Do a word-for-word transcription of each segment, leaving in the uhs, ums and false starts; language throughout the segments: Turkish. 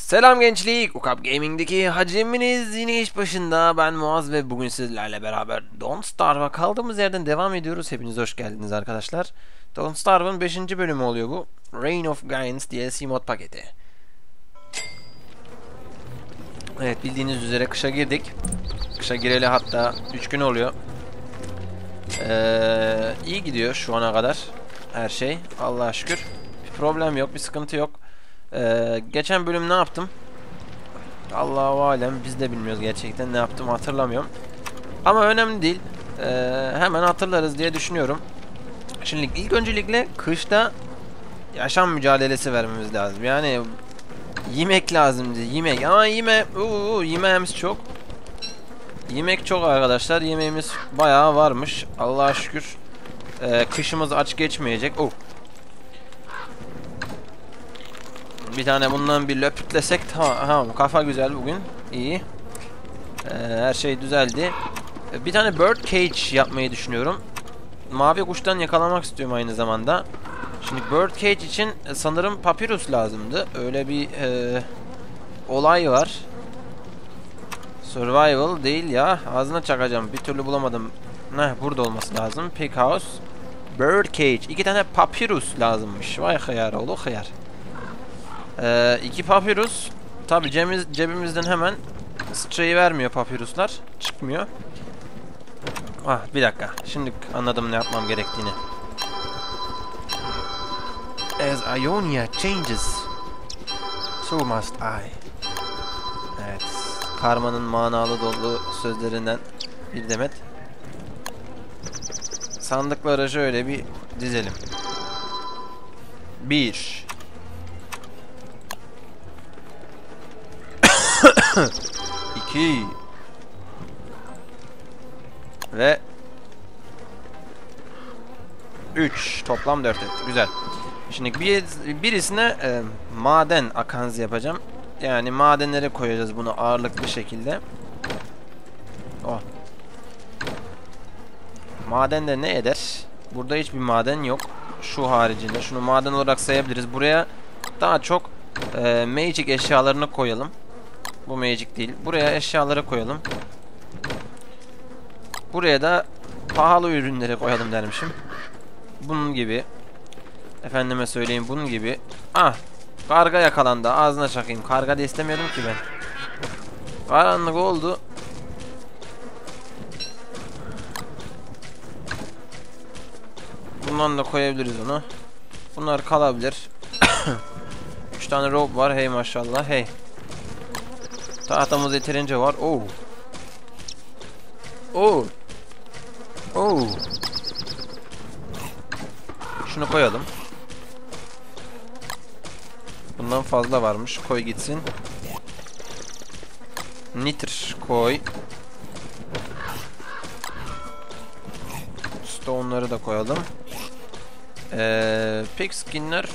Selam gençlik, Ukap Gaming'deki haciminiz yine iş başında. Ben Muaz ve bugün sizlerle beraber Don't Starve'a kaldığımız yerden devam ediyoruz. Hepiniz hoş geldiniz arkadaşlar. Don't Starve'ın beşinci bölümü oluyor bu. Reign of Giants D L C mod paketi. Evet, bildiğiniz üzere kışa girdik. Kışa gireli hatta üç gün oluyor. Ee, iyi gidiyor şu ana kadar her şey. Allah'a şükür. Bir problem yok, bir sıkıntı yok. Ee, geçen bölüm ne yaptım? Allahu alem, biz de bilmiyoruz gerçekten ne yaptım, hatırlamıyorum. Ama önemli değil. Ee, hemen hatırlarız diye düşünüyorum. Şimdi ilk öncelikle kışta yaşam mücadelesi vermemiz lazım. Yani yemek lazımdı, yemek. Ama yeme, uuu, yemeğimiz çok. Yemek çok arkadaşlar. Yemeğimiz bayağı varmış. Allah'a şükür. Ee, kışımız aç geçmeyecek. Oh. Bir tane bundan bir löpütlesek tamam, kafa güzel bugün. İyi. Ee, her şey düzeldi. Bir tane bird cage yapmayı düşünüyorum. Mavi kuştan yakalamak istiyorum aynı zamanda. Şimdi bird cage için sanırım papyrus lazımdı. Öyle bir e, olay var. Survival değil ya. Ağzına çakacağım. Bir türlü bulamadım. Heh, burada olması lazım. Pig house. Bird cage. İki tane papyrus lazımmış. Vay hıyar oğlu hıyar. Ee, iki papyrus. Tabi cebimiz, cebimizden hemen streyi vermiyor papyruslar. Çıkmıyor. Ah, bir dakika. Şimdi anladım ne yapmam gerektiğini. As Ionia changes, so must I. Evet. Karma'nın manalı dolu sözlerinden bir demet. Sandıkları şöyle bir dizelim. Bir. İki. Ve üç. Toplam dört etti. Güzel. Şimdi bir, birisine e, maden akanzi yapacağım. Yani madenlere koyacağız bunu ağırlıklı şekilde. Oh. Maden de ne eder? Burada hiçbir maden yok. Şu haricinde. Şunu maden olarak sayabiliriz. Buraya daha çok e, magic eşyalarını koyalım. Bu magic değil. Buraya eşyaları koyalım. Buraya da pahalı ürünleri koyalım dermişim. Bunun gibi. Efendime söyleyeyim, bunun gibi. Ah! Karga yakalandı. Ağzına çakayım. Karga da istemiyordum ki ben. Karanlık oldu. Bundan da koyabiliriz onu. Bunlar kalabilir. üç tane rope var. Hey maşallah. Hey. Tahtamız yeterince var. Oo. Oo. Oo. Şunu koyalım. Bundan fazla varmış. Koy gitsin. Nitr koy. Stone'ları da koyalım. Ee, pigskinler.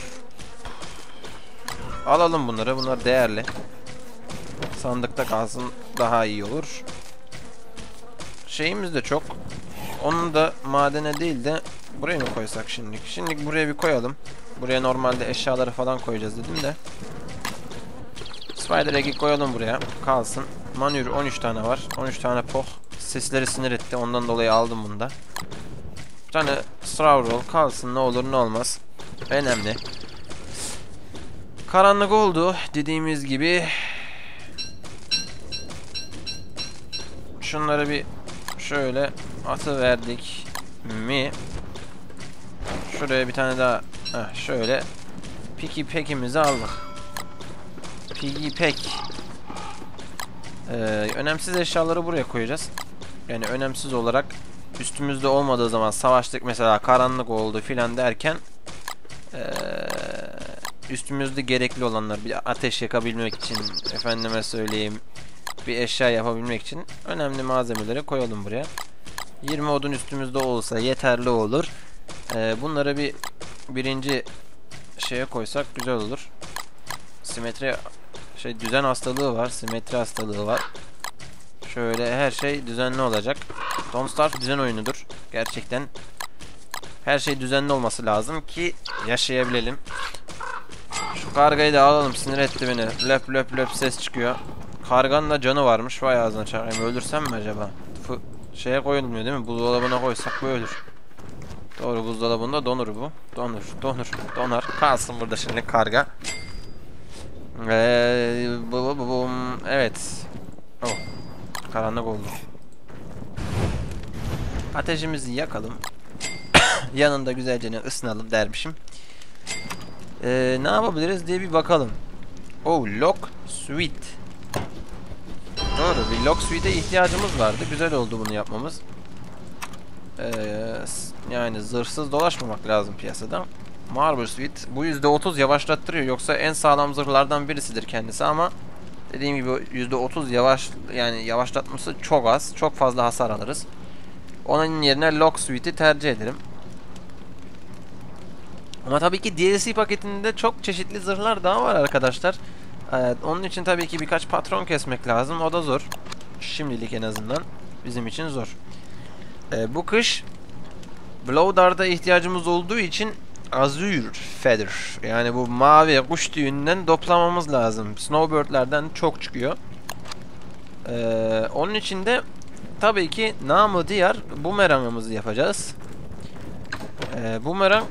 Alalım bunları. Bunlar değerli. Sandıkta kalsın, daha iyi olur. Şeyimiz de çok. Onu da madene değil de buraya mı koysak şimdilik? Şimdilik buraya bir koyalım. Buraya normalde eşyaları falan koyacağız dedim de. Spider Egg'i koyalım buraya. Kalsın. Manür on üç tane var. on üç tane poh. Sesleri sinir etti. Ondan dolayı aldım bunu da. Bir tane straw roll kalsın, ne olur ne olmaz. Önemli. Karanlık oldu dediğimiz gibi. Şunları bir şöyle atı verdik mi? Şuraya bir tane daha. Heh, şöyle Piggy Pack'imizi aldık. Piggy Pack. Ee, önemsiz eşyaları buraya koyacağız. Yani önemsiz olarak üstümüzde olmadığı zaman savaştık mesela, karanlık oldu filan derken ee, üstümüzde gerekli olanlar, bir ateş yakabilmek için, efendime söyleyeyim, bir eşya yapabilmek için önemli malzemeleri koyalım buraya. yirmi odun üstümüzde olsa yeterli olur. Ee, bunları bir birinci şeye koysak güzel olur. Simetri şey düzen hastalığı var, simetri hastalığı var. Şöyle her şey düzenli olacak. Don't Starve düzen oyunudur. Gerçekten her şey düzenli olması lazım ki yaşayabilelim. Şu kargayı da alalım, sinir etti beni. Löp löp löp ses çıkıyor. Karganın da canı varmış. Vay ağzına çakayım. Öldürsem mi acaba? F şeye koyulmuyor değil mi? Buzdolabına koysak bu ölür. Doğru, buzdolabında donur bu. Donur, donur, donar. Kalsın burada şimdi karga. Ee, bu, bu, bu, bu. Evet. Oh. Karanlık oldu. Ateşimizi yakalım. Yanında güzelce ısınalım dermişim. Ee, ne yapabiliriz diye bir bakalım. Oh, lock suite. Doğru, bir lock suite'e ihtiyacımız vardı. Güzel oldu bunu yapmamız. Ee, yani zırhsız dolaşmamak lazım piyasada. Marble suite. Bu yüzde otuz yavaşlattırıyor. Yoksa en sağlam zırhlardan birisidir kendisi ama dediğim gibi yüzde otuz yavaş, yani yavaşlatması çok az. Çok fazla hasar alırız. Onun yerine lock suite'i tercih ederim. Ama tabii ki D L C paketinde çok çeşitli zırhlar daha var arkadaşlar. Evet, onun için tabii ki birkaç patron kesmek lazım. O da zor. Şimdilik en azından bizim için zor. Ee, bu kış Blowdar'da ihtiyacımız olduğu için Azure Feather, yani bu mavi kuş tüyünden toplamamız lazım. Snowbird'lerden çok çıkıyor. Ee, onun için de tabii ki namı diğer bumerangımızı yapacağız. Ee, bumerang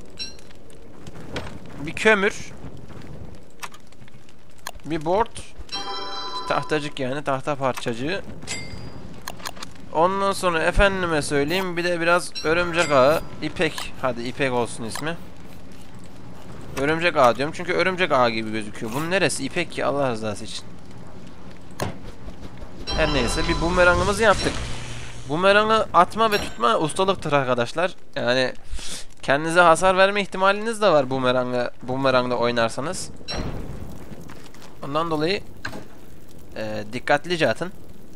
bir kömür, bir board, tahtacık, yani tahta parçacığı. Ondan sonra efendime söyleyeyim bir de biraz örümcek ağı, ipek, hadi ipek olsun ismi. Örümcek ağı diyorum çünkü örümcek ağı gibi gözüküyor. Bunun neresi ipek ki Allah rızası için. Her neyse, bir bumerangımızı yaptık. Bumerangı atma ve tutma ustalıktır arkadaşlar. Yani kendinize hasar verme ihtimaliniz de var bumerangla, bumerangla oynarsanız. Ondan dolayı e, dikkatlice atın.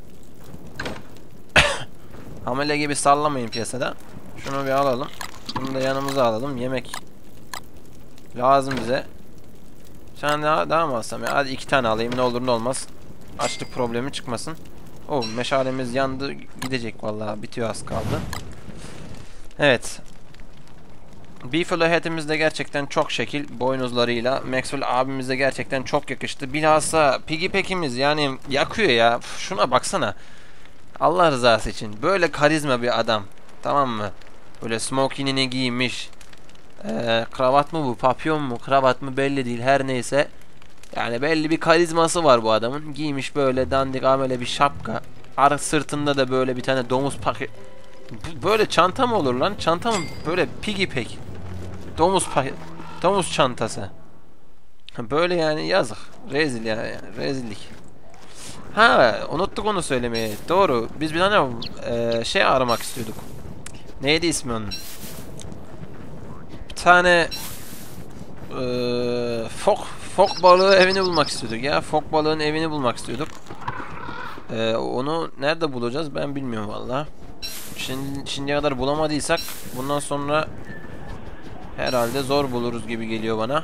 Hamile gibi sallamayın piyasada. Şunu bir alalım. Bunu da yanımıza alalım. Yemek lazım bize. Sen daha, daha mı alsam ya? Hadi iki tane alayım, ne olur ne olmaz. Açlık problemi çıkmasın. Oh, meşalemiz yandı. Gidecek vallahi, bitiyor, az kaldı. Evet. Beefalo hat'imiz de gerçekten çok şekil boynuzlarıyla. Maxwell abimize gerçekten çok yakıştı. Bilhassa Piggy Pack'imiz yani yakıyor ya. Şuna baksana. Allah rızası için. Böyle karizma bir adam. Tamam mı? Böyle smokingini giymiş. Ee, kravat mı bu? Papyon mu? Kravat mı? Belli değil. Her neyse. Yani belli bir karizması var bu adamın. Giymiş böyle dandik amele bir şapka. Ar sırtında da böyle bir tane domuz paket. Böyle çanta mı olur lan? Çanta mı? Böyle Piggy Pack. Domuz paket. Domuz çantası. Böyle yani yazık. Rezil ya. Yani. Rezillik. Ha, unuttuk onu söylemeyi. Doğru. Biz bir tane e, şey aramak istiyorduk. Neydi ismi onun? Bir tane e, fok fok balığı evini bulmak istiyorduk ya. Fok balığın evini bulmak istiyorduk. E, onu nerede bulacağız ben bilmiyorum valla. Şimdi şimdiye kadar bulamadıysak bundan sonra herhalde zor buluruz gibi geliyor bana.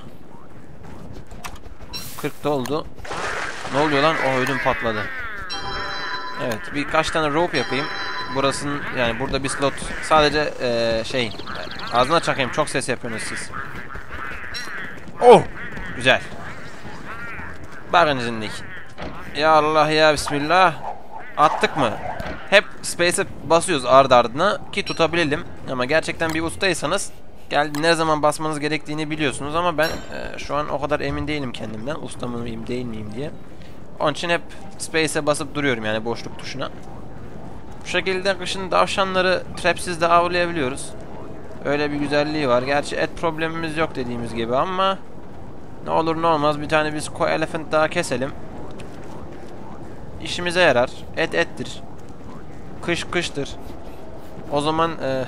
kırkta oldu. Ne oluyor lan? O ödüm patladı. Evet, birkaç tane rope yapayım. Burasının, yani burada bir slot sadece ee, şey ağzına çakayım, çok ses yapıyorsunuz siz. Oh! Güzel. Bakın şimdi. Ya Allah ya Bismillah. Attık mı? Hep space'e basıyoruz ardı ardına ki tutabilelim. Ama gerçekten bir ustaysanız gel ne zaman basmanız gerektiğini biliyorsunuz ama ben e, şu an o kadar emin değilim kendimden. Usta mıyım değil miyim diye. Onun için hep space'e basıp duruyorum, yani boşluk tuşuna. Bu şekilde kışın tavşanları trapsiz de avlayabiliyoruz. Öyle bir güzelliği var. Gerçi et problemimiz yok dediğimiz gibi ama ne olur ne olmaz bir tane biz koy elephant daha keselim. İşimize yarar. Et ettir. Kış kıştır. O zaman e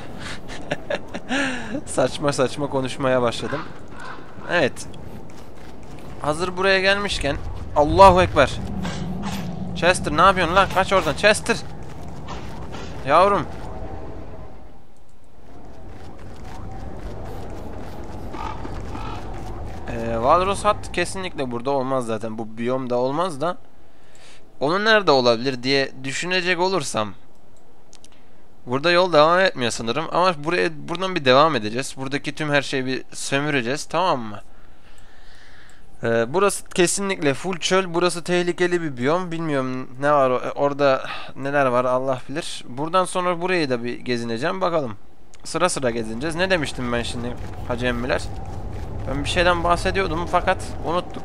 saçma saçma konuşmaya başladım. Evet. Hazır buraya gelmişken Allahu Ekber. Chester ne yapıyorsun lan? Kaç oradan Chester. Yavrum. Ee, Walrus hat kesinlikle burada olmaz zaten. Bu biyomda olmaz da. Onun nerede olabilir diye düşünecek olursam. Burada yol devam etmiyor sanırım. Ama buraya buradan bir devam edeceğiz. Buradaki tüm her şeyi bir sömüreceğiz. Tamam mı? Ee, burası kesinlikle full çöl. Burası tehlikeli bir biyom. Bilmiyorum ne var orada, neler var Allah bilir. Buradan sonra burayı da bir gezineceğim. Bakalım. Sıra sıra gezineceğiz. Ne demiştim ben şimdi hacı emmiler? Ben bir şeyden bahsediyordum fakat unuttuk.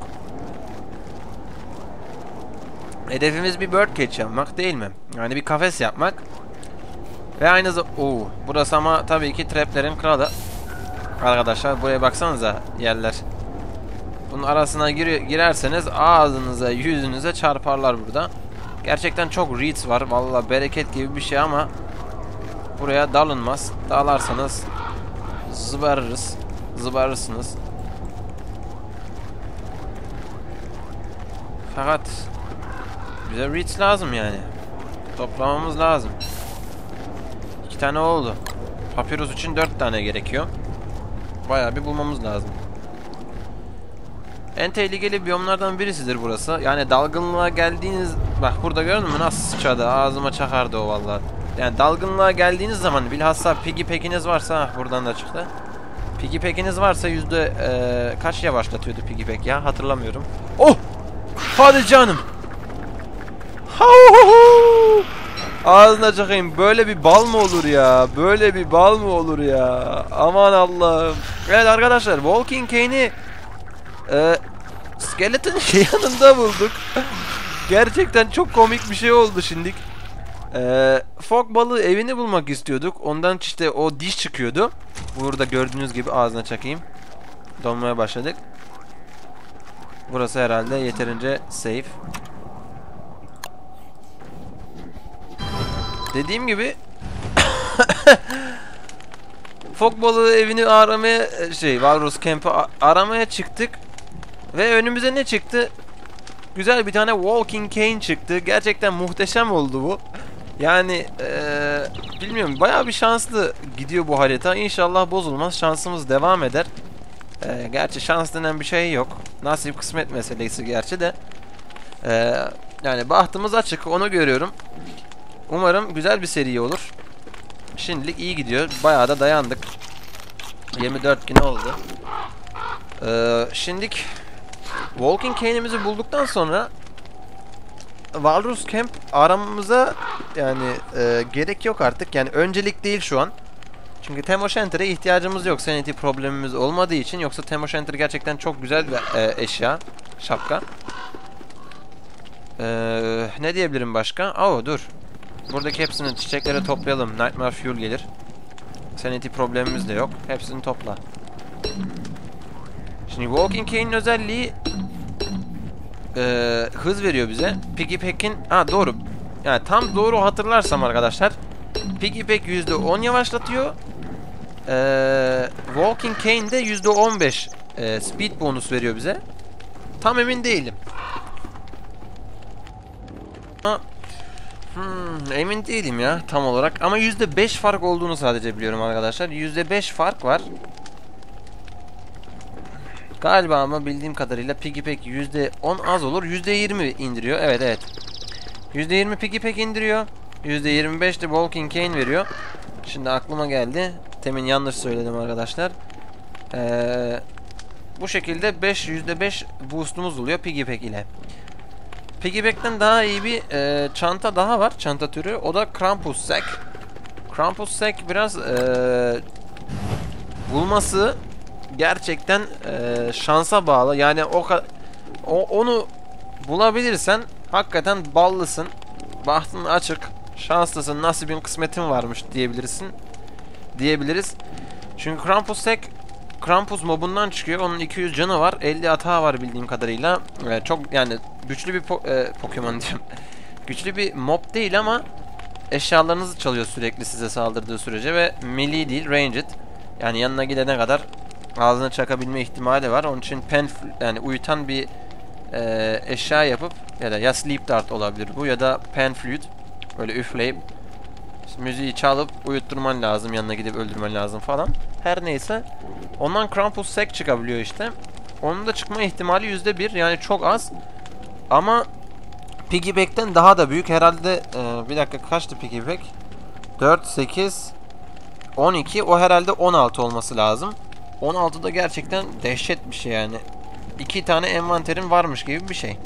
Hedefimiz bir birdcage yapmak değil mi? Yani bir kafes yapmak. Ve aynı zamanda... Oo, burası ama tabii ki traplerin kralı. Arkadaşlar buraya baksanıza yerler. Bunun arasına gir girerseniz ağzınıza yüzünüze çarparlar burada. Gerçekten çok reeds var. Vallahi bereket gibi bir şey ama buraya dalınmaz. Dalarsanız zıbarırız. Zıbarırsınız. Fakat bize reeds lazım yani. Toplamamız lazım. İki tane oldu. Papyrus için dört tane gerekiyor. Bayağı bir bulmamız lazım. En tehlikeli biyomlardan birisidir burası. Yani dalgınlığa geldiğiniz... Bak burada gördün mü nasıl sıçradı? Ağzıma çakardı o vallahi. Yani dalgınlığa geldiğiniz zaman bilhassa piggy pack'iniz varsa... Buradan da çıktı. Piggy pack'iniz varsa yüzde ee, kaç yavaşlatıyordu piggy pack ya? Hatırlamıyorum. Oh! Hadi canım! Ağzına çakayım. Böyle bir bal mı olur ya? Böyle bir bal mı olur ya? Aman Allah'ım. Evet arkadaşlar, Walking Cane'i e, Skeleton yanında bulduk. Gerçekten çok komik bir şey oldu şimdilik. E, fok balığı evini bulmak istiyorduk. Ondan işte o diş çıkıyordu. Burada gördüğünüz gibi ağzına çakayım. Donmaya başladık. Burası herhalde yeterince safe. Dediğim gibi fok balığı evini aramaya şey Walrus Camp'ı aramaya çıktık ve önümüze ne çıktı? Güzel bir tane Walking Cane çıktı. Gerçekten muhteşem oldu bu. Yani ee, bilmiyorum, bayağı bir şanslı gidiyor bu harita. İnşallah bozulmaz. Şansımız devam eder. E, gerçi şans denen bir şey yok. Nasip kısmet meselesi gerçi de. E, yani bahtımız açık, onu görüyorum. Umarım güzel bir seri olur. Şimdilik iyi gidiyor. Bayağı da dayandık. yirmi dört gün oldu. Ee, şimdilik Walking Cane'imizi bulduktan sonra Walrus Camp aramamıza yani e, gerek yok artık. Yani öncelik değil şu an. Çünkü Thermo Shelter'e ihtiyacımız yok. Sanity problemimiz olmadığı için. Yoksa Thermo Shelter gerçekten çok güzel bir e, eşya. Şapka. Ee, ne diyebilirim başka? Oo dur. Buradaki hepsini çiçeklere toplayalım. Nightmare Fuel gelir. Sanity problemimiz de yok. Hepsini topla. Şimdi Walking Cane'in özelliği e, hız veriyor bize. Piggy Pack'in... Ha doğru. Yani tam doğru hatırlarsam arkadaşlar. Piggy Pack yüzde on yavaşlatıyor. E, Walking Cane de yüzde on beş e, speed bonus veriyor bize. Tam emin değilim. Ama Hmm, emin değilim ya tam olarak ama yüzde beş fark olduğunu sadece biliyorum arkadaşlar. yüzde beş fark var. Galiba ama bildiğim kadarıyla Piggy Pack yüzde on az olur. yüzde yirmi indiriyor. Evet evet. yüzde yirmi Piggy Pack indiriyor. yüzde yirmi beş de Walking Cane veriyor. Şimdi aklıma geldi. Temin yanlış söyledim arkadaşlar. Ee, bu şekilde beş yüzde beş boostumuz oluyor Piggy Pack ile. Piggyback'ten daha iyi bir e, çanta daha var. Çanta türü. O da Krampus Sack. Krampus Sack biraz e, bulması gerçekten e, şansa bağlı. Yani o, o onu bulabilirsen hakikaten ballısın. Bahtın açık. Şanslısın. Nasibin kısmetin varmış diyebilirsin. Diyebiliriz. Çünkü Krampus Sack Krampus mobundan çıkıyor. Onun iki yüz canı var. elli atağı var bildiğim kadarıyla. Ee, çok yani güçlü bir po e, Pokemon diyeyim. Güçlü bir mob değil ama eşyalarınızı çalıyor sürekli size saldırdığı sürece ve melee değil, ranged. Yani yanına gidene kadar ağzına çakabilme ihtimali var. Onun için pen yani uyutan bir e, eşya yapıp ya da ya sleep dart olabilir bu ya da pen flute böyle üfleyip müziği çalıp uyutturman lazım, yanına gidip öldürmen lazım falan. Her neyse. Ondan Krampus Sack çıkabiliyor işte. Onun da çıkma ihtimali yüzde bir. Yani çok az. Ama Piggyback'ten daha da büyük. Herhalde e, bir dakika kaçtı Piggyback? dört, sekiz, on iki. O herhalde on altı olması lazım. on altı da gerçekten dehşet bir şey yani. iki tane envanterin varmış gibi bir şey.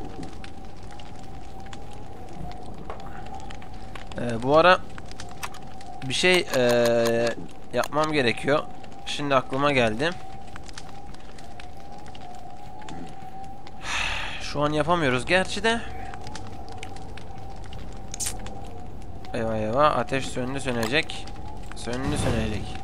Ee, bu ara bir şey ee, yapmam gerekiyor. Şimdi aklıma geldi. Şu an yapamıyoruz gerçi de. Eyvah eyvah, ateş söndü sönecek. Söndü sönecek.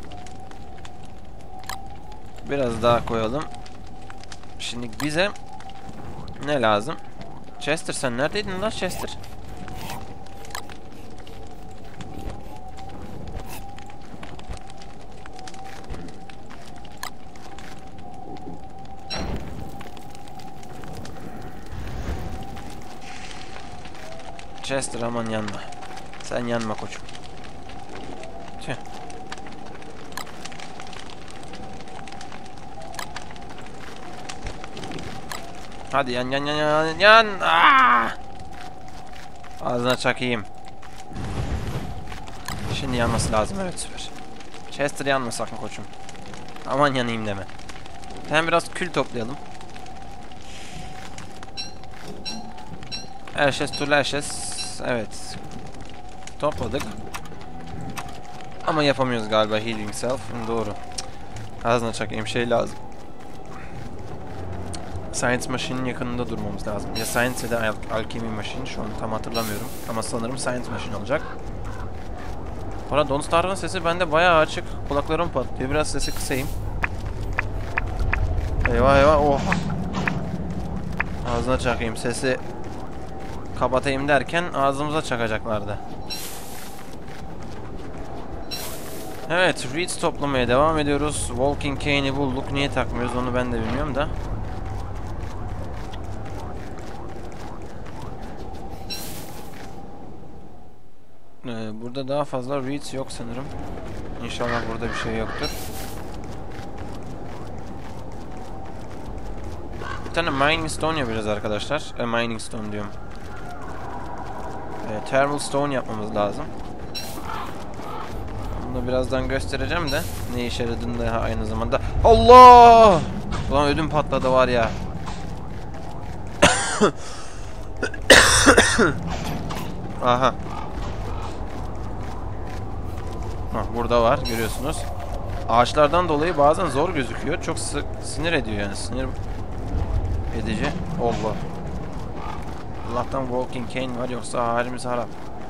Biraz daha koyalım. Şimdi bize ne lazım? Chester, sen neredeydin lan Chester? Chester, aman yanma. Sen yanma koçum. Tüh. Hadi yan yan yan yan yan. Aa! Ağzına çakayım. Şimdi yanması lazım, evet, süper. Chester, yanma sakın koçum. Aman yanayım deme. Hem biraz kül toplayalım. Ashes to ashes. Evet. Topladık. Ama yapamıyoruz galiba healing self. Doğru. Ağzına çakayım, şey lazım. Science Machine'in yakınında durmamız lazım. Ya Science ya da Al Alchemy Machine, şu an tam hatırlamıyorum. Ama sanırım Science Machine olacak. Bana Don't Starve'ın sesi bende bayağı açık. Kulaklarım patlıyor. Biraz sesi kısayım. Eyvah eyvah. Oh. Ağzına çakayım. Sesi kapatayım derken ağzımıza çakacaklardı. Evet. Reeds toplamaya devam ediyoruz. Walking Cane'i bulduk. Niye takmıyoruz onu ben de bilmiyorum da. Ee, burada daha fazla Reeds yok sanırım. İnşallah burada bir şey yoktur. Bir tane Mining Stone yapacağız arkadaşlar. E, Mining Stone diyorum. E, Thermal Stone yapmamız lazım. Bunu da birazdan göstereceğim de ne işe yaradığını da aynı zamanda. Allah! Ulan ödüm patladı var ya. Aha. Hah, burada var, görüyorsunuz. Ağaçlardan dolayı bazen zor gözüküyor. Çok sık sinir ediyor yani. Sinir edici. Allah. Allah'tan Walking Cane var, yoksa halimiz harap.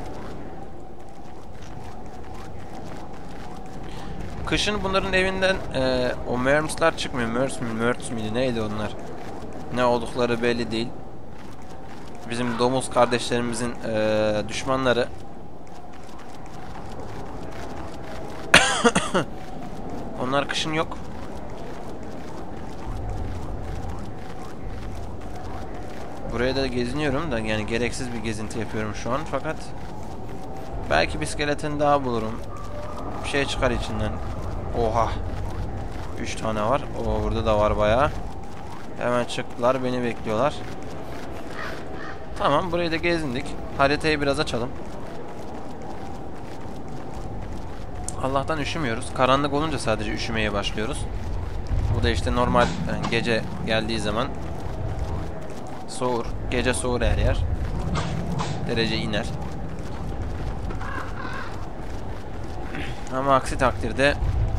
Kışın bunların evinden e, o mermsler çıkmıyor. Mers mi, Merts miydi, neydi onlar? Ne oldukları belli değil. Bizim domuz kardeşlerimizin e, düşmanları. Onlar kışın yok. Buraya da geziniyorum da, yani gereksiz bir gezinti yapıyorum şu an, fakat belki bir skeleton daha bulurum. Bir şey çıkar içinden. Oha. üç tane var. O burada da var bayağı. Hemen çıktılar, beni bekliyorlar. Tamam, burayı da gezindik. Haritayı biraz açalım. Allah'tan üşümüyoruz. Karanlık olunca sadece üşümeye başlıyoruz. Bu da işte normal, yani gece geldiği zaman soğur. Gece soğur her yer. Derece iner. Ama aksi takdirde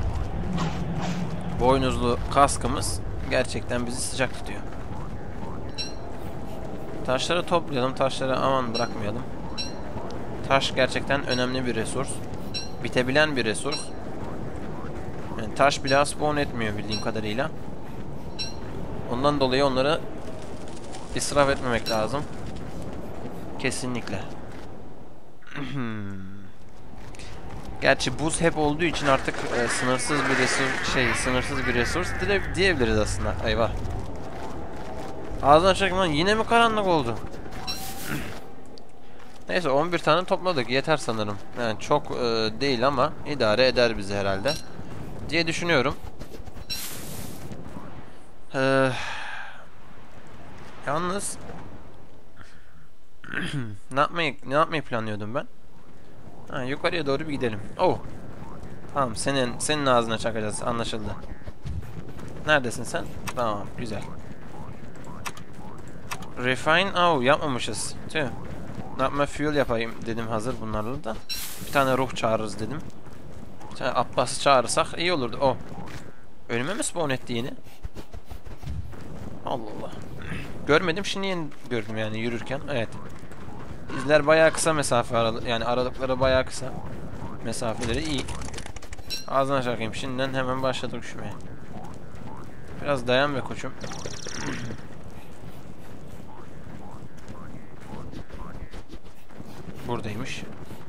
boynuzlu kaskımız gerçekten bizi sıcak tutuyor. Taşları toplayalım. Taşları aman bırakmayalım. Taş gerçekten önemli bir resurs. Bitebilen bir resurs. Yani taş bile spawn etmiyor bildiğim kadarıyla. Ondan dolayı onları israf etmemek lazım. Kesinlikle. Gerçi buz hep olduğu için artık e, sınırsız bir resurs, şey, sınırsız bir resurs diyebiliriz aslında. Eyvah. Ağzına çakma, yine mi karanlık oldu? Neyse, on bir tane topladık, yeter sanırım. Yani çok e, değil ama idare eder bizi herhalde diye düşünüyorum. Ee, yalnız ne yapmayı ne yapmayı planlıyordum ben? Ha, yukarıya doğru bir gidelim. Oh. Tamam, senin senin ağzına çakacağız, anlaşıldı. Neredesin sen? Tamam, güzel. Refine, oh yapmamışız. Tüh. Ne yapma, fuel yapayım dedim hazır bunlarla da. Bir tane ruh çağırırız dedim. Bir tane Abbas'ı çağırırsak iyi olurdu. Oh. Önüme mi spawn etti yine? Allah Allah. Görmedim, şimdi yeni gördüm yani yürürken. Evet. İzler bayağı kısa mesafe aralı, yani aralıkları bayağı kısa. Mesafeleri iyi. Ağzına çakayım. Şimdiden hemen başladık üşümeye. Biraz dayan be koçum. Buradaymış.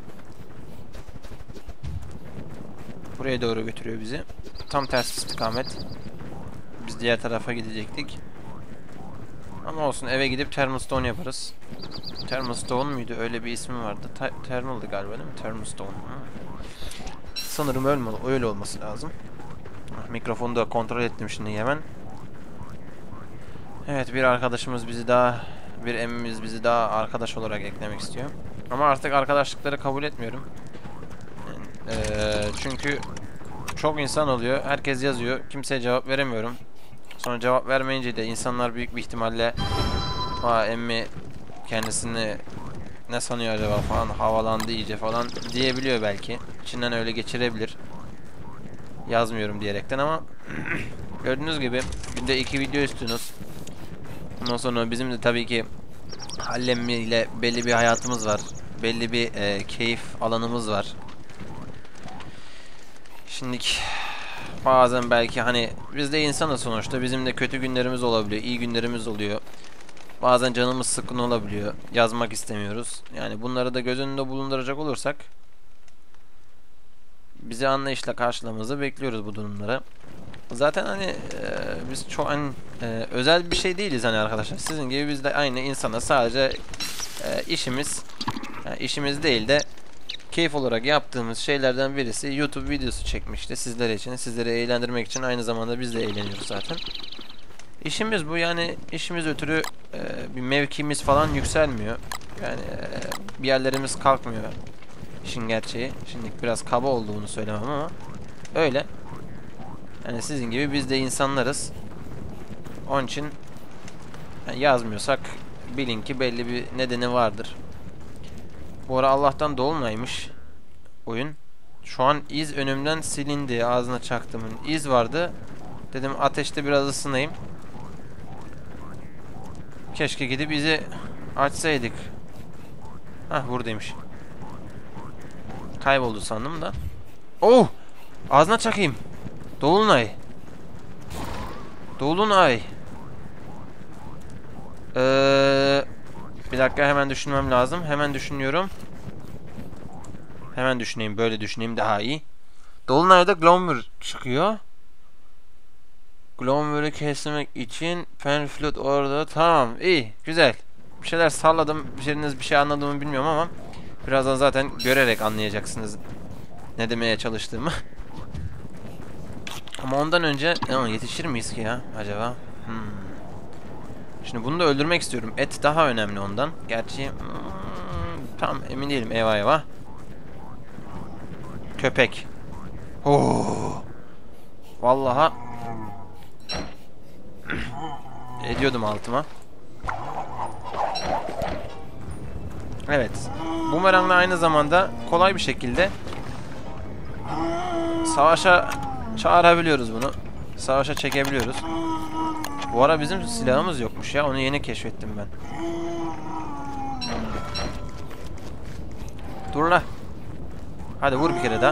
Buraya doğru götürüyor bizi. Tam ters istikamet. Biz diğer tarafa gidecektik. Ama olsun, eve gidip Thermal Stone yaparız. Thermal Stone muydu? Öyle bir ismi vardı. Te Thermal'dı galiba değil mi? Thermal Stone. Sanırım öyle, öyle olması lazım. Mikrofonu da kontrol ettim şimdi hemen. Evet, bir arkadaşımız bizi daha, bir emmimiz bizi daha arkadaş olarak eklemek istiyor. Ama artık arkadaşlıkları kabul etmiyorum. Yani, ee, çünkü çok insan oluyor. Herkes yazıyor. Kimseye cevap veremiyorum. Sonra cevap vermeyince de insanlar büyük bir ihtimalle "Aa, emmi kendisini ne sanıyor acaba" falan, havalandı iyice falan diyebiliyor belki. İçinden öyle geçirebilir. Yazmıyorum diyerekten ama gördüğünüz gibi günde iki video istiyorsunuz. Ondan sonra bizim de tabii ki Hallemmi ile belli bir hayatımız var. Belli bir e, keyif alanımız var. Şimdiki bazen belki hani biz de insanız sonuçta. Bizim de kötü günlerimiz olabiliyor, iyi günlerimiz oluyor. Bazen canımız sıkkın olabiliyor. Yazmak istemiyoruz. Yani bunları da göz önünde bulunduracak olursak bizi anlayışla karşılamanızı bekliyoruz bu durumlara. Zaten hani e, biz çok hani, e, özel bir şey değiliz hani arkadaşlar. Sizin gibi biz de aynı insana, sadece e, işimiz yani işimiz değil de keyif olarak yaptığımız şeylerden birisi YouTube videosu çekmişti sizler için, sizleri eğlendirmek için. Aynı zamanda biz de eğleniyoruz zaten. İşimiz bu, yani işimiz ötürü e, bir mevkimiz falan yükselmiyor. Yani e, bir yerlerimiz kalkmıyor. İşin gerçeği. Şimdi biraz kaba olduğunu söylemem ama öyle. Yani sizin gibi biz de insanlarız. Onun için yani yazmıyorsak bilin ki belli bir nedeni vardır. Bu ara Allah'tan dolunaymış oyun. Şu an iz önümden silindi. Ağzına çaktımın iz vardı. Dedim ateşte biraz ısınayım. Keşke gidip izi açsaydık. Hah, buradaymış. Kayboldu sandım da. Oh! Ağzına çakayım. Dolunay. Dolunay. Ee, bir dakika, hemen düşünmem lazım. Hemen düşünüyorum. Hemen düşüneyim. Böyle düşüneyim daha iyi. Dolunay'da Glomur çıkıyor. Glomur'u kesmek için Penflood orada. Tamam, iyi, güzel. Bir şeyler salladım. Biriniz bir şey anladığımı bilmiyorum ama birazdan zaten görerek anlayacaksınız ne demeye çalıştığımı. Ama ondan önce ama yetişir miyiz ki ya acaba? Hmm. Şimdi bunu da öldürmek istiyorum. Et daha önemli ondan. Gerçi hmm, tam emin değilim. Eyvah eyvah. Köpek. Oh. Vallahi ediyordum altıma. Evet. Bumerang'la aynı zamanda kolay bir şekilde savaşa çağırabiliyoruz bunu. Savaşa çekebiliyoruz. Bu ara bizim silahımız yokmuş ya. Onu yeni keşfettim ben. Dur la. Hadi vur bir kere daha.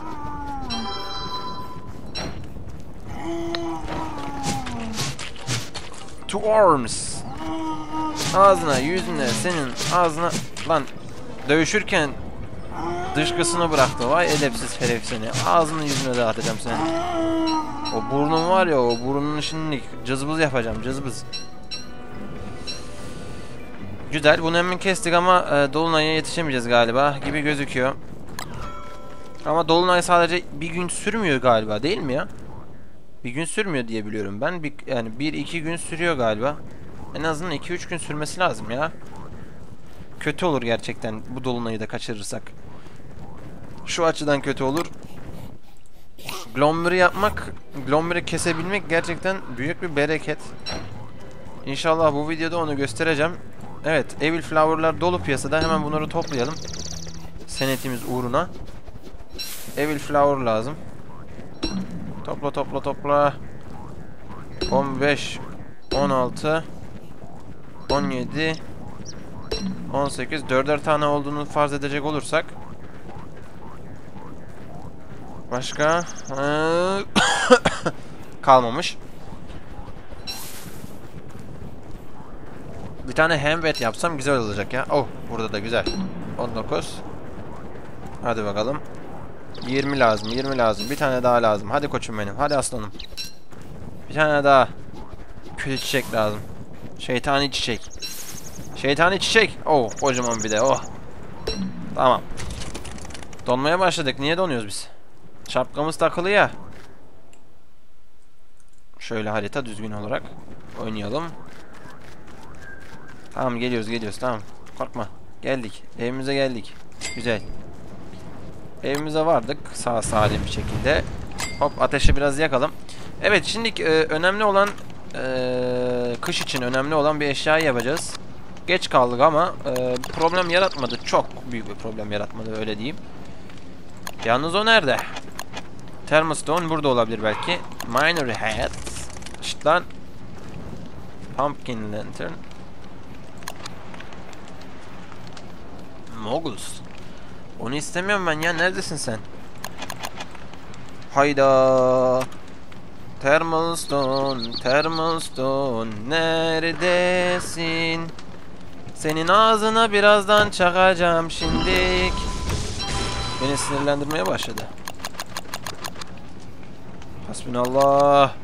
To arms. Ağzına, yüzüne, senin ağzına lan, dövüşürken dışkısını bıraktı. Vay edepsiz herif seni. Ağzını yüzüne dağıtacağım seni. O burnun var ya, o burnun şimdi cızbız yapacağım, cızbız. Güzel, bunu hemen kestik ama e, Dolunay'a yetişemeyeceğiz galiba gibi gözüküyor. Ama Dolunay sadece bir gün sürmüyor galiba, değil mi ya? Bir gün sürmüyor diye biliyorum ben. Bir, yani bir iki gün sürüyor galiba. En azından iki üç gün sürmesi lazım ya. Kötü olur gerçekten bu Dolunay'ı da kaçırırsak. Şu açıdan kötü olur. Glomur'u yapmak, Glomur'u kesebilmek gerçekten büyük bir bereket. İnşallah bu videoda onu göstereceğim. Evet, Evil Flower'lar dolu piyasada. Hemen bunları toplayalım. Senetimiz uğruna. Evil Flower lazım. Topla topla topla. on beş, on altı, on yedi, on sekiz. Dörder tane olduğunu farz edecek olursak. Başka? Kalmamış. Bir tane hembet yapsam güzel olacak ya. Oh, burada da güzel. on dokuz. Hadi bakalım. yirmi lazım, yirmi lazım. Bir tane daha lazım. Hadi koçum benim. Hadi aslanım. Bir tane daha. Kötü çiçek lazım. Şeytani çiçek. Şeytani çiçek. Oh, kocaman bir de. Oh. Tamam. Donmaya başladık. Niye donuyoruz biz? Şapkamız takılı ya. Şöyle harita düzgün olarak oynayalım. Tamam, geliyoruz geliyoruz, tamam. Korkma. Geldik. Evimize geldik. Güzel. Evimize vardık sağ salim bir şekilde. Hop, ateşi biraz yakalım. Evet, şimdi e, önemli olan e, kış için önemli olan bir eşyayı yapacağız. Geç kaldık ama e, problem yaratmadı. Çok büyük bir problem yaratmadı, öyle diyeyim. Yalnız o nerede? Thermostone burada olabilir belki. Miner Hat. İşte lan. Pumpkin Lantern. Moguls. Onu istemiyorum ben ya. Neredesin sen? Hayda. Thermalstone, Thermalstone, neredesin? Senin ağzına birazdan çakacağım şimdik. Beni sinirlendirmeye başladı. Hasbinallah.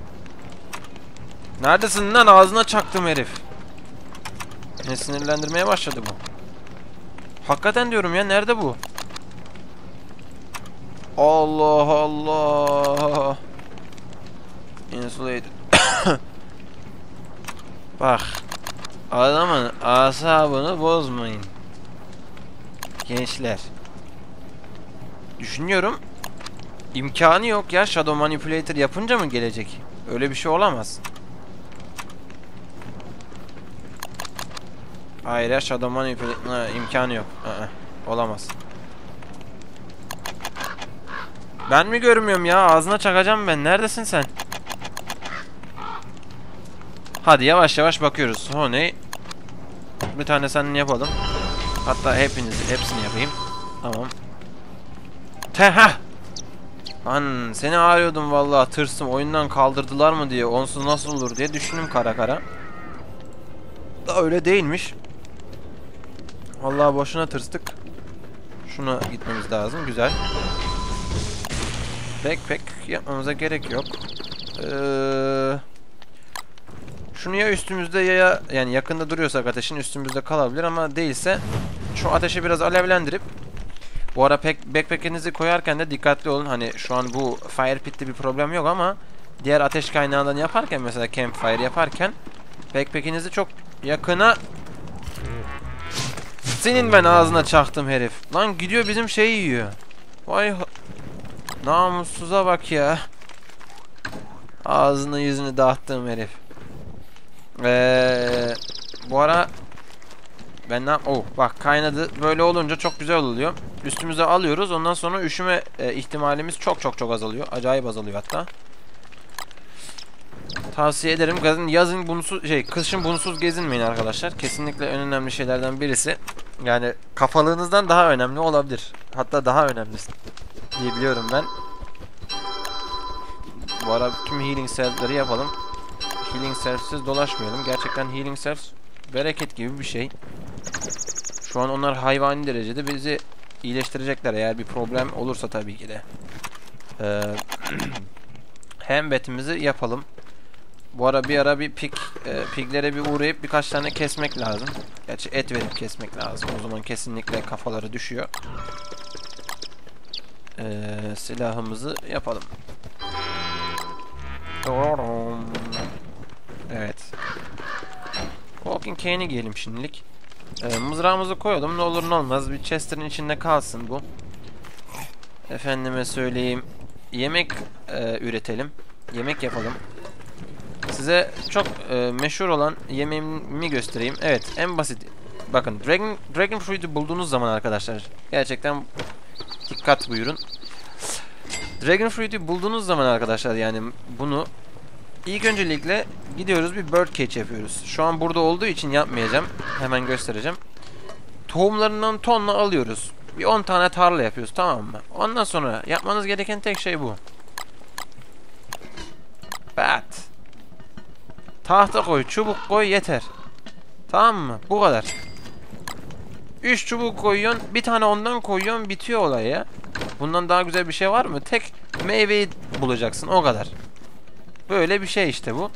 Neredesin lan? Ağzına çaktım herif. Beni sinirlendirmeye başladı bu. Hakikaten diyorum ya, nerede bu? Allah Allah. Insulated. Bak. Adamın asabını bozmayın. Gençler. Düşünüyorum. İmkanı yok ya, Shadow Manipulator yapınca mı gelecek? Öyle bir şey olamaz. Hayır ya, Shadow Manipulator imkanı yok. Aa, olamaz. Ben mi görmüyorum ya? Ağzına çakacağım ben. Neredesin sen? Hadi yavaş yavaş bakıyoruz. Honey. Bir tane senin yapalım. Hatta hepinizi, hepsini yapayım. Tamam. Teha. Lan seni arıyordum vallahi, tırsım. Oyundan kaldırdılar mı diye. Onsuz nasıl olur diye düşündüm kara kara. Da öyle değilmiş. Vallahi boşuna tırstık. Şuna gitmemiz lazım. Güzel. Backpack yapmamıza gerek yok. Ee, şunu ya üstümüzde ya yani yakında duruyorsak ateşin üstümüzde kalabilir, ama değilse şu ateşi biraz alevlendirip, bu ara pek backpack'inizi koyarken de dikkatli olun. Hani şu an bu fire pit'te bir problem yok ama diğer ateş kaynağından yaparken, mesela campfire yaparken backpack'inizi çok yakına. Senin ben ağzına çaktım herif. Lan gidiyor bizim şeyi yiyor. Vay namussuza bak ya. Ağzını yüzünü dağıttığım herif. Ee, bu ara ben ne oh bak kaynadı. Böyle olunca çok güzel oluyor. Üstümüze alıyoruz. Ondan sonra üşüme e, ihtimalimiz çok çok çok azalıyor. Acayip azalıyor hatta. Tavsiye ederim. Yazın, yazın bunsuz şey, kışın bunsuz gezinmeyin arkadaşlar. Kesinlikle en önemli şeylerden birisi. Yani kafalığınızdan daha önemli olabilir. Hatta daha önemli diye biliyorum ben. Bu ara tüm healing self'leri yapalım. Healing self'siz dolaşmayalım. Gerçekten healing self bereket gibi bir şey. Şu an onlar hayvani derecede bizi iyileştirecekler eğer bir problem olursa tabii ki de. Ee, hem betimizi yapalım. Bu ara bir ara bir pig, e, piglere bir uğrayıp birkaç tane kesmek lazım. Gerçi et verip kesmek lazım. O zaman kesinlikle kafaları düşüyor. Ee, silahımızı yapalım. Evet. Walking cane'i giyelim şimdilik. Ee, mızrağımızı koyalım. Ne olur ne olmaz. Bir chester'ın içinde kalsın bu. Efendime söyleyeyim. Yemek e, üretelim. Yemek yapalım. Size çok e, meşhur olan yemeğimi göstereyim. Evet, en basit. Bakın, Dragon, Dragon Fruit'u bulduğunuz zaman arkadaşlar, gerçekten dikkat buyurun. Dragon Fruit'u bulduğunuz zaman arkadaşlar, yani bunu ilk öncelikle gidiyoruz, bir bird cage yapıyoruz. Şu an burada olduğu için yapmayacağım. Hemen göstereceğim. Tohumlarından tonla alıyoruz. Bir on tane tarla yapıyoruz, tamam mı? Ondan sonra yapmanız gereken tek şey bu. Bat. Tahta koy, çubuk koy, yeter. Tamam mı? Bu kadar. üç çubuk koyuyorsun, bir tane ondan koyuyorsun, bitiyor olay ya. Bundan daha güzel bir şey var mı? Tek meyveyi bulacaksın, o kadar. Böyle bir şey işte bu.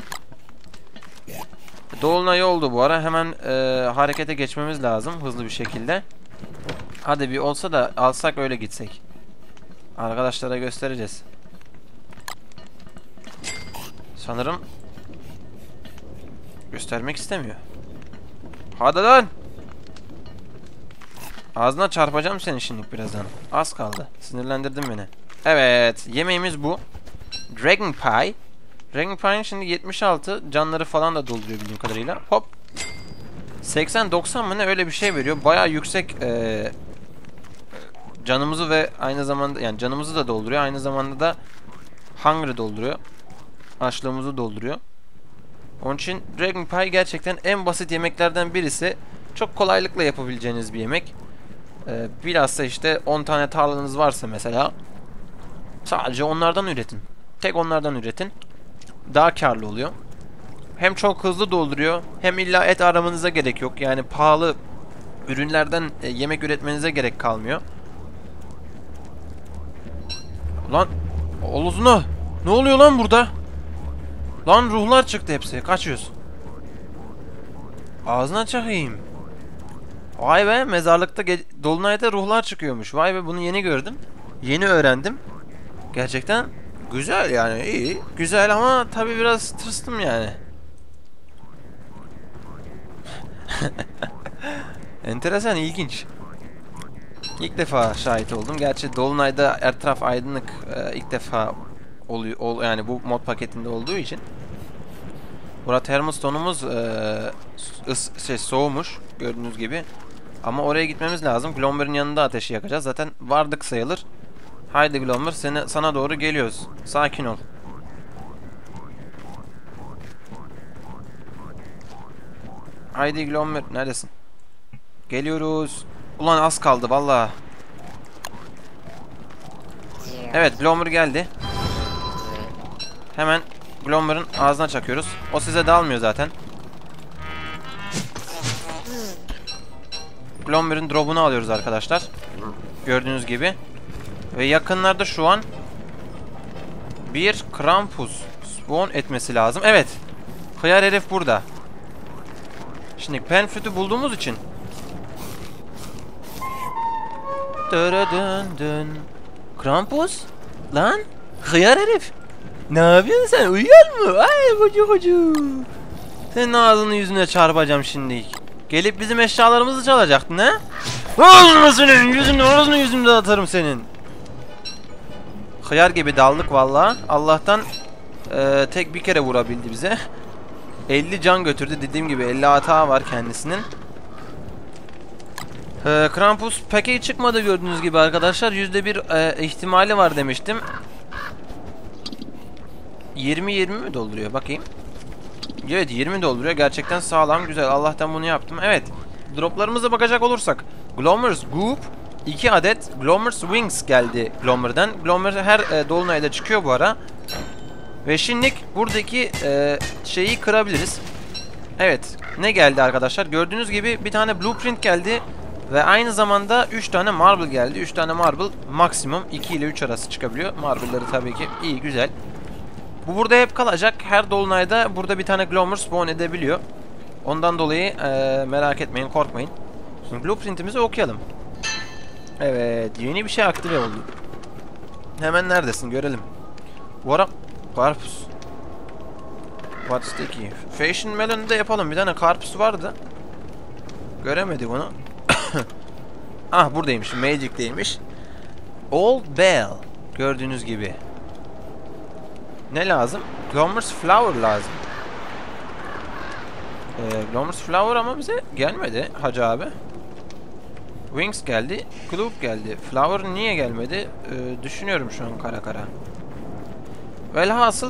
Dolunay oldu bu ara. Hemen e, harekete geçmemiz lazım hızlı bir şekilde. Hadi bir olsa da alsak öyle gitsek. Arkadaşlara göstereceğiz. Sanırım göstermek istemiyor. Hadi lan! Ağzına çarpacağım seni şimdilik birazdan. Az kaldı. Sinirlendirdin beni. Evet, yemeğimiz bu. Dragon Pie. Dragon Pie'nin şimdi yetmiş altı canları falan da dolduruyor bildiğim kadarıyla. Hop. seksen doksan mı ne, öyle bir şey veriyor. Bayağı yüksek ee, canımızı ve aynı zamanda, yani canımızı da dolduruyor. Aynı zamanda da hungry dolduruyor. Açlığımızı dolduruyor. Onun için Dragon Pie gerçekten en basit yemeklerden birisi. Çok kolaylıkla yapabileceğiniz bir yemek. Ee, bilhassa işte on tane tarlanız varsa mesela, sadece onlardan üretin. Tek onlardan üretin. Daha karlı oluyor. Hem çok hızlı dolduruyor, hem illa et aramanıza gerek yok. Yani pahalı ürünlerden e, yemek üretmenize gerek kalmıyor. Lan Oluzunu, ne oluyor lan burada? Lan ruhlar çıktı hepsi. Kaçıyoruz. Ağzına çakayım. Vay be, mezarlıkta Dolunay'da ruhlar çıkıyormuş. Vay be, bunu yeni gördüm. Yeni öğrendim. Gerçekten güzel yani, iyi. Güzel ama tabii biraz tırstım yani. Enteresan, ilginç. İlk defa şahit oldum. Gerçi Dolunay'da her taraf aydınlık, e, ilk defa oluyor ol, yani bu mod paketinde olduğu için. Burada thermostonumuz e, ıs, şey, soğumuş gördüğünüz gibi. Ama oraya gitmemiz lazım. Glomber'ın yanında ateşi yakacağız. Zaten vardık sayılır. Haydi Glomber, seni, sana doğru geliyoruz. Sakin ol. Haydi Glomber, neredesin? Geliyoruz. Ulan az kaldı vallahi. Evet, Glomber geldi. Hemen Glomber'ın ağzına çakıyoruz. O size dalmıyor zaten. Glomber'ın drop'unu alıyoruz arkadaşlar. Gördüğünüz gibi. Ve yakınlarda şu an bir Krampus spawn etmesi lazım. Evet. Hıyar herif burada. Şimdi Panfruit'ü bulduğumuz için dön dön. Krampus? Lan? Hıyar herif. Ne yapıyorsun sen? Uyuyor mu? Ay kocu kocu. Senin ağzını yüzüne çarpacağım şimdi. Gelip bizim eşyalarımızı çalacaktın ha? Ağzını senin yüzünü, ağzını yüzümde atarım senin. Hıyar gibi daldık valla. Allah'tan e, tek bir kere vurabildi bize. elli can götürdü, dediğim gibi elli hata var kendisinin. e, Krampus pek iyi çıkmadı gördüğünüz gibi arkadaşlar. yüzde bir e, ihtimali var demiştim. yirmi yirmi mi dolduruyor bakayım. Evet, yirmi dolduruyor. Gerçekten sağlam, güzel. Allah'tan bunu yaptım. Evet. Droplarımıza bakacak olursak, Glommer's Goop iki adet, Glommer's Wings geldi Glommer'dan. Glommer her e, dolunayda çıkıyor bu ara. Ve şimdilik buradaki e, şeyi kırabiliriz. Evet. Ne geldi arkadaşlar? Gördüğünüz gibi bir tane blueprint geldi. Ve aynı zamanda üç tane marble geldi. üç tane marble maksimum iki ile üç arası çıkabiliyor. Marble'ları tabii ki iyi, güzel. Bu burada hep kalacak. Her dolunayda burada bir tane Glommer spawn edebiliyor. Ondan dolayı e, merak etmeyin, korkmayın. Şimdi blueprintimizi okuyalım. Evet, yeni bir şey aktive oldu. Hemen neredesin görelim. Bu ara karpuz. What's sticky? Fashion Melon'da yapalım. Bir tane karpuz vardı. Göremedi bunu. Ah, buradaymış. Magic'teymiş. Old Bell. Gördüğünüz gibi. Ne lazım? Glommer's Flower lazım. Ee, Glomus Flower ama bize gelmedi Hacı abi. Wings geldi. Gloop geldi. Flower niye gelmedi? Ee, düşünüyorum şu an kara kara. Velhasıl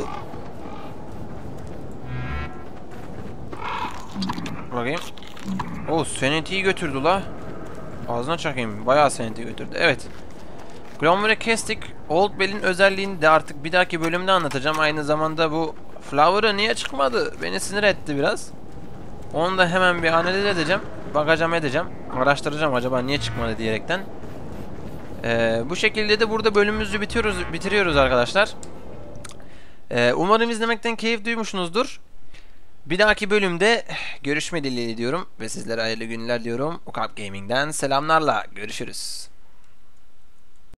bakayım. O Sanity'yi götürdü la. Ağzına çakayım. Bayağı Sanity götürdü. Evet. Glommer'ı kestik. Old Bell'in özelliğini de artık bir dahaki bölümde anlatacağım. Aynı zamanda bu Flower'ı niye çıkmadı? Beni sinir etti biraz. Onu da hemen bir analiz edeceğim. Bakacağım edeceğim. Araştıracağım acaba niye çıkmadı diyerekten. Ee, bu şekilde de burada bölümümüzü bitiriyoruz, bitiriyoruz arkadaşlar. Ee, umarım izlemekten keyif duymuşsunuzdur. Bir dahaki bölümde görüşme dileğiyle diyorum ve sizlere hayırlı günler diyorum. Ukap Gaming'den selamlarla görüşürüz.